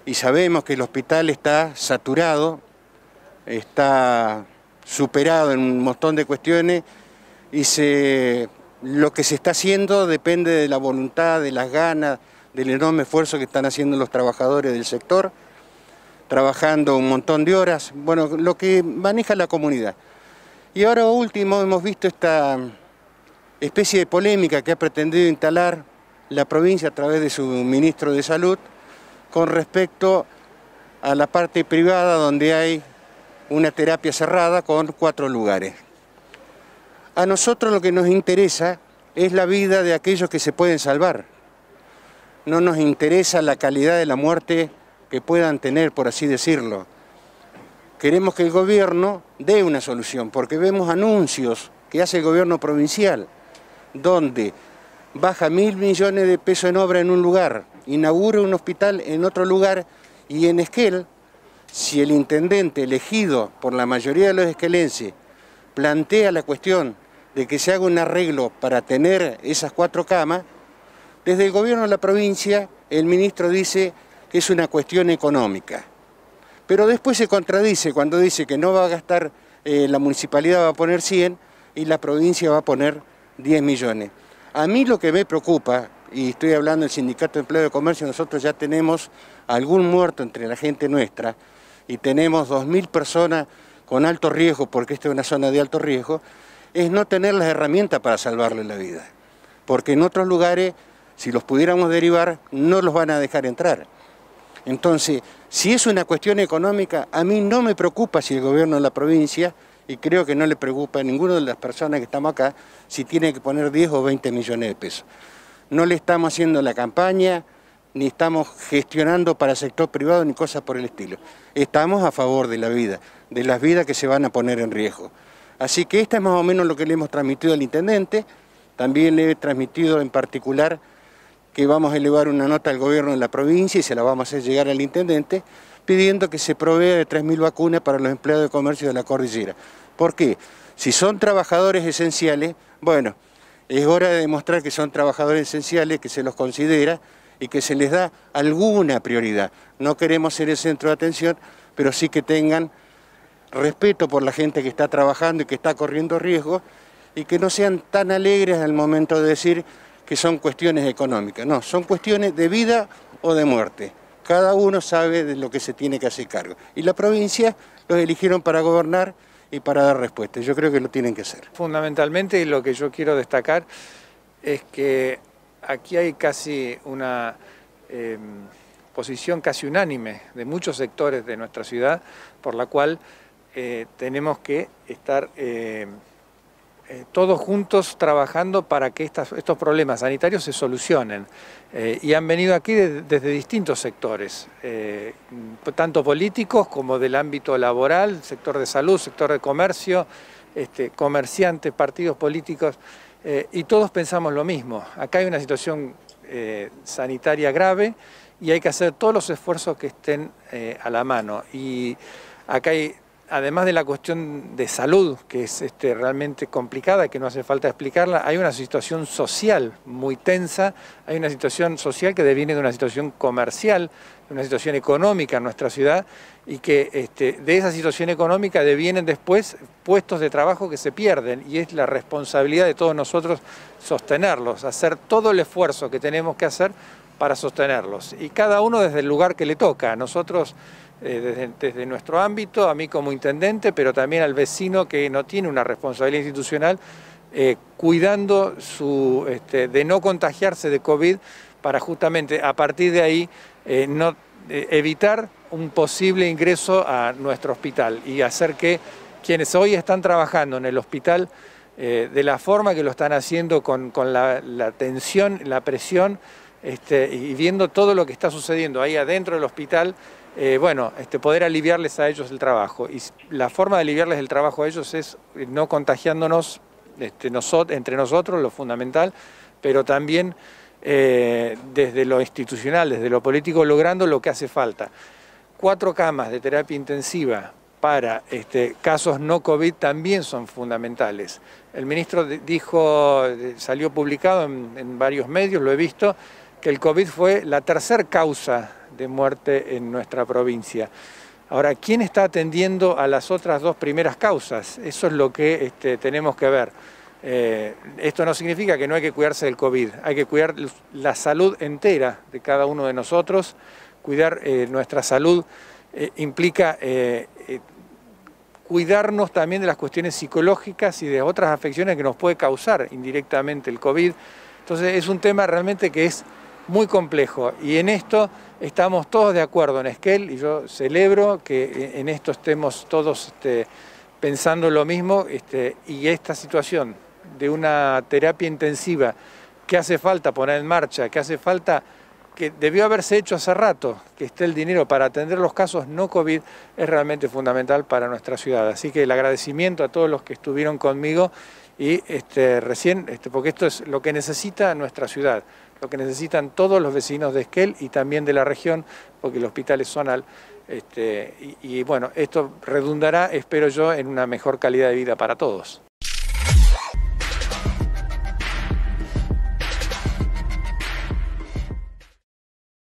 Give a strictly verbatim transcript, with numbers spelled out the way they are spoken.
y sabemos que el hospital está saturado, está superado en un montón de cuestiones y se, lo que se está haciendo depende de la voluntad, de las ganas, del enorme esfuerzo que están haciendo los trabajadores del sector, trabajando un montón de horas, bueno, lo que maneja la comunidad. Y ahora último hemos visto esta especie de polémica que ha pretendido instalar la provincia a través de su ministro de Salud con respecto a la parte privada donde hay una terapia cerrada con cuatro lugares. A nosotros lo que nos interesa es la vida de aquellos que se pueden salvar. No nos interesa la calidad de la muerte que puedan tener, por así decirlo. Queremos que el gobierno dé una solución, porque vemos anuncios que hace el gobierno provincial, donde baja mil millones de pesos en obra en un lugar, inaugura un hospital en otro lugar, y en Esquel, si el intendente elegido por la mayoría de los esquelenses plantea la cuestión de que se haga un arreglo para tener esas cuatro camas, desde el gobierno de la provincia el ministro dice que es una cuestión económica. Pero después se contradice cuando dice que no va a gastar, eh, la municipalidad va a poner cien y la provincia va a poner diez millones. A mí lo que me preocupa, y estoy hablando del Sindicato de Empleo de Comercio, nosotros ya tenemos algún muerto entre la gente nuestra y tenemos dos mil personas con alto riesgo, porque esta es una zona de alto riesgo, es no tener las herramientas para salvarle la vida. Porque en otros lugares, si los pudiéramos derivar, no los van a dejar entrar. Entonces, si es una cuestión económica, a mí no me preocupa si el gobierno de la provincia, y creo que no le preocupa a ninguna de las personas que estamos acá, si tiene que poner diez o veinte millones de pesos. No le estamos haciendo la campaña, ni estamos gestionando para el sector privado, ni cosas por el estilo. Estamos a favor de la vida, de las vidas que se van a poner en riesgo. Así que esto es más o menos lo que le hemos transmitido al intendente. También le he transmitido en particular que vamos a elevar una nota al gobierno de la provincia y se la vamos a hacer llegar al intendente, pidiendo que se provea de tres mil vacunas para los empleados de comercio de la cordillera. ¿Por qué? Si son trabajadores esenciales, bueno, es hora de demostrar que son trabajadores esenciales, que se los considera y que se les da alguna prioridad. No queremos ser el centro de atención, pero sí que tengan respeto por la gente que está trabajando y que está corriendo riesgo, y que no sean tan alegres al momento de decir que son cuestiones económicas. No, son cuestiones de vida o de muerte. Cada uno sabe de lo que se tiene que hacer cargo. Y la provincia los eligieron para gobernar y para dar respuestas. Yo creo que lo tienen que hacer. Fundamentalmente lo que yo quiero destacar es que aquí hay casi una eh, posición casi unánime de muchos sectores de nuestra ciudad, por la cual eh, tenemos que estar eh, eh, todos juntos trabajando para que estas, estos problemas sanitarios se solucionen. Eh, y han venido aquí de, desde distintos sectores, eh, tanto políticos como del ámbito laboral, sector de salud, sector de comercio, este, comerciantes, partidos políticos, eh, y todos pensamos lo mismo. Acá hay una situación eh, sanitaria grave y hay que hacer todos los esfuerzos que estén eh, a la mano. Y acá hay, además de la cuestión de salud, que es este, realmente complicada, que no hace falta explicarla, hay una situación social muy tensa, hay una situación social que deviene de una situación comercial, de una situación económica en nuestra ciudad, y que este, de esa situación económica devienen después puestos de trabajo que se pierden, y es la responsabilidad de todos nosotros sostenerlos, hacer todo el esfuerzo que tenemos que hacer para sostenerlos, y cada uno desde el lugar que le toca. Nosotros Eh, desde, desde nuestro ámbito, a mí como intendente, pero también al vecino que no tiene una responsabilidad institucional, eh, cuidando su, este, de no contagiarse de COVID, para justamente a partir de ahí eh, no, eh, evitar un posible ingreso a nuestro hospital y hacer que quienes hoy están trabajando en el hospital eh, de la forma que lo están haciendo, con, con la, la tensión, la presión, este, y viendo todo lo que está sucediendo ahí adentro del hospital, Eh, bueno, este, poder aliviarles a ellos el trabajo. Y la forma de aliviarles el trabajo a ellos es no contagiándonos este, nosotros, entre nosotros, lo fundamental, pero también eh, desde lo institucional, desde lo político, logrando lo que hace falta. Cuatro camas de terapia intensiva para este, casos no COVID también son fundamentales. El ministro dijo, salió publicado en, en varios medios, lo he visto, que el COVID fue la tercera causa de muerte en nuestra provincia. Ahora, ¿quién está atendiendo a las otras dos primeras causas? Eso es lo que este, tenemos que ver. Eh, esto no significa que no hay que cuidarse del COVID, hay que cuidar la salud entera de cada uno de nosotros. Cuidar eh, nuestra salud eh, implica eh, eh, cuidarnos también de las cuestiones psicológicas y de otras afecciones que nos puede causar indirectamente el COVID. Entonces es un tema realmente que es muy complejo y en esto estamos todos de acuerdo en Esquel y yo celebro que en esto estemos todos este, pensando lo mismo este, y esta situación de una terapia intensiva que hace falta poner en marcha, que hace falta, que debió haberse hecho hace rato, que esté el dinero para atender los casos no COVID, es realmente fundamental para nuestra ciudad. Así que el agradecimiento a todos los que estuvieron conmigo y este, recién, este, porque esto es lo que necesita nuestra ciudad, lo que necesitan todos los vecinos de Esquel y también de la región, porque el hospital es zonal. Este, y, y bueno, esto redundará, espero yo, en una mejor calidad de vida para todos.